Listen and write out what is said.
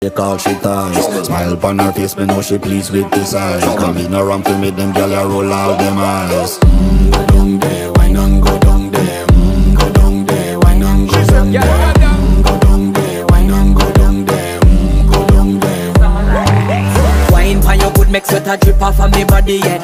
She call she ties. Smile upon her face, me know she pleased with this eyes. Come in around to make them gyal a roll out them eyes. Go down there, wine and go down there. Go down there, wine and go down there. Go down there, wine and go down there. Go down there. Wine pon your good, make sweat a drip off of me body, yeah.